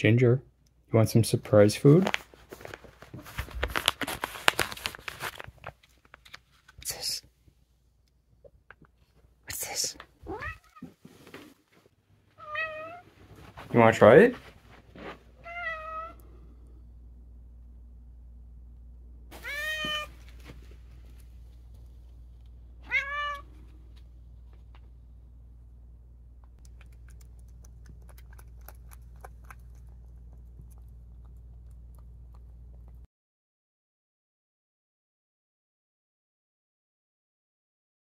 Ginger, you want some surprise food? What's this? What's this? You want to try it?